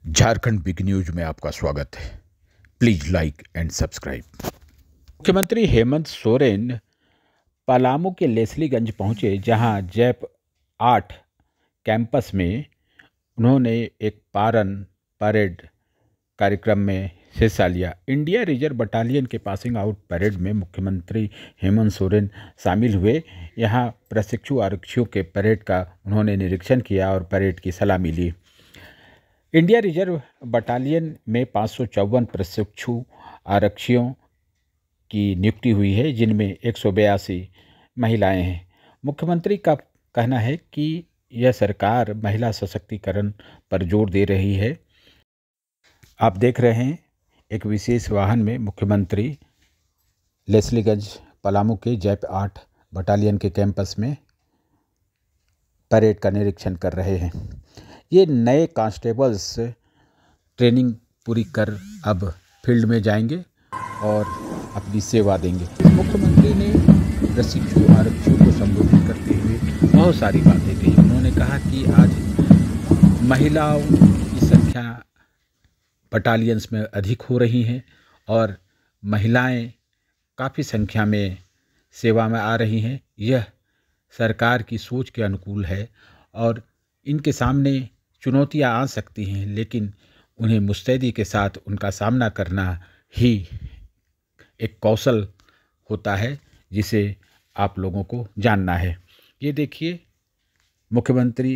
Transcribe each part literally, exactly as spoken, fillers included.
Jharkhand big news में आपका स्वागत है। Please like and subscribe. मुख्यमंत्री हेमंत सोरेन पलामू के लेस्लीगंज पहुंचे, जहां जैप आठ कैंपस में उन्होंने एक पारन परेड कार्यक्रम में हिस्सा लिया। इंडिया रिजर्व बटालियन के पासिंग आउट परेड में मुख्यमंत्री हेमंत सोरेन शामिल हुए। यहां प्रशिक्षु आरक्षियों के परेड का उन्होंने निरीक्षण किया और परेड की सलामी ली। इंडिया रिजर्व बटालियन में पाँच सौ चौवन प्रशिक्षु आरक्षियों की नियुक्ति हुई है, जिनमें एक सौ बयासी महिलाएं हैं। मुख्यमंत्री का कहना है कि यह सरकार महिला सशक्तिकरण पर जोर दे रही है। आप देख रहे हैं एक विशेष वाहन में मुख्यमंत्री लेस्लीगंज पलामू के जैप आठ बटालियन के कैंपस में परेड का निरीक्षण कर रहे हैं। ये नए कांस्टेबल्स ट्रेनिंग पूरी कर अब फील्ड में जाएंगे और अपनी सेवा देंगे। मुख्यमंत्री ने प्रशिक्षु आरक्षियों को संबोधित करते हुए बहुत सारी बातें कही। उन्होंने कहा कि आज महिलाओं की संख्या बटालियंस में अधिक हो रही हैं और महिलाएं काफ़ी संख्या में सेवा में आ रही हैं। यह सरकार की सोच के अनुकूल है और इनके सामने चुनौतियां आ सकती हैं, लेकिन उन्हें मुस्तैदी के साथ उनका सामना करना ही एक कौशल होता है, जिसे आप लोगों को जानना है। ये देखिए, मुख्यमंत्री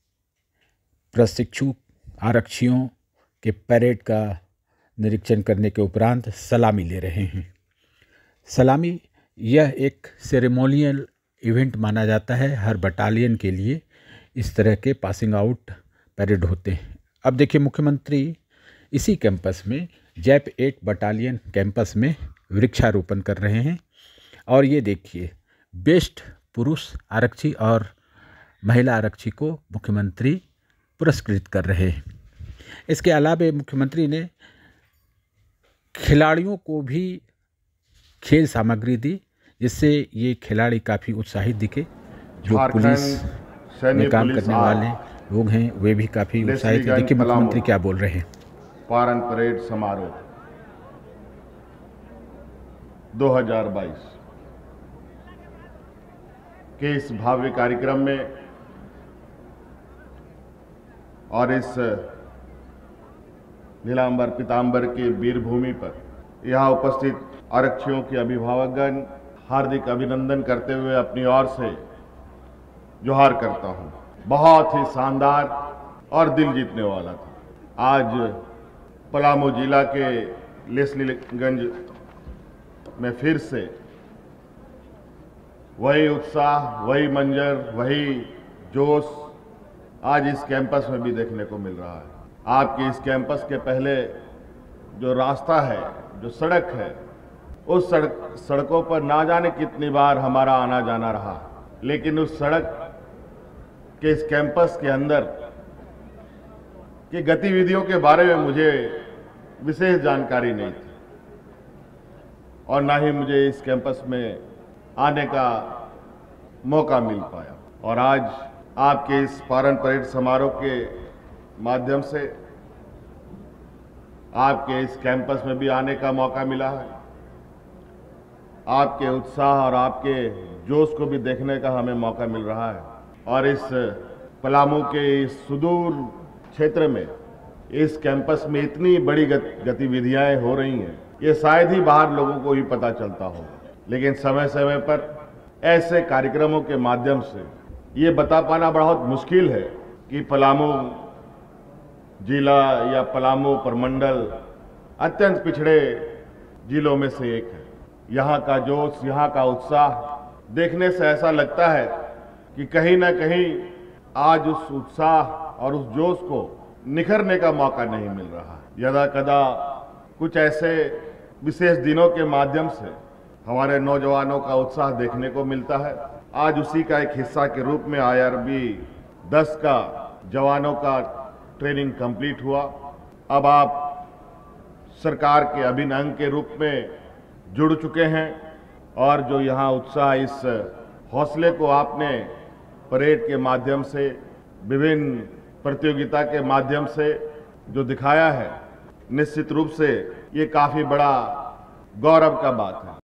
प्रशिक्षु आरक्षियों के परेड का निरीक्षण करने के उपरांत सलामी ले रहे हैं। सलामी यह एक सेरेमोनियल इवेंट माना जाता है। हर बटालियन के लिए इस तरह के पासिंग आउट परेड होते हैं। अब देखिए, मुख्यमंत्री इसी कैंपस में जैप एट बटालियन कैंपस में वृक्षारोपण कर रहे हैं। और ये देखिए, बेस्ट पुरुष आरक्षी और महिला आरक्षी को मुख्यमंत्री पुरस्कृत कर रहे हैं। इसके अलावा मुख्यमंत्री ने खिलाड़ियों को भी खेल सामग्री दी, जिससे ये खिलाड़ी काफ़ी उत्साहित दिखे। जो पुलिस में काम करने वाले लोग हैं वे भी काफ़ी उत्साहित हैं। देखिए मुख्यमंत्री क्या बोल रहे हैं। पारन परेड समारोह दो हज़ार बाईस के इस भव्य कार्यक्रम में और इस नीलांबर पीतांबर के वीर भूमि पर यहाँ उपस्थित आरक्षियों के अभिभावकगण हार्दिक अभिनंदन करते हुए अपनी ओर से जोहार करता हूँ। बहुत ही शानदार और दिल जीतने वाला था। आज पलामू जिला के लेस्लीगंज में फिर से वही उत्साह, वही मंजर, वही जोश आज इस कैंपस में भी देखने को मिल रहा है। आपके इस कैंपस के पहले जो रास्ता है, जो सड़क है, उस सड़क सड़कों पर ना जाने कितनी बार हमारा आना जाना रहा, लेकिन उस सड़क के इस कैंपस के अंदर की गतिविधियों के बारे में मुझे विशेष जानकारी नहीं थी और ना ही मुझे इस कैंपस में आने का मौका मिल पाया। और आज आपके इस पारन परेड समारोह के माध्यम से आपके इस कैंपस में भी आने का मौका मिला है। आपके उत्साह और आपके जोश को भी देखने का हमें मौका मिल रहा है। और इस पलामू के इस सुदूर क्षेत्र में इस कैंपस में इतनी बड़ी गतिविधियां हो रही हैं, ये शायद ही बाहर लोगों को ही पता चलता हो। लेकिन समय समय पर ऐसे कार्यक्रमों के माध्यम से ये बता पाना बहुत मुश्किल है कि पलामू जिला या पलामू प्रमंडल अत्यंत पिछड़े जिलों में से एक है। यहाँ का जोश, यहाँ का उत्साह देखने से ऐसा लगता है कि कहीं ना कहीं आज उस उत्साह और उस जोश को निखरने का मौका नहीं मिल रहा। यदा कदा कुछ ऐसे विशेष दिनों के माध्यम से हमारे नौजवानों का उत्साह देखने को मिलता है। आज उसी का एक हिस्सा के रूप में आई आर बी दस का जवानों का ट्रेनिंग कंप्लीट हुआ। अब आप सरकार के अभिन्न अंग के रूप में जुड़ चुके हैं और जो यहाँ उत्साह, इस हौसले को आपने परेड के माध्यम से, विभिन्न प्रतियोगिता के माध्यम से जो दिखाया है, निश्चित रूप से ये काफी बड़ा गौरव का बात है।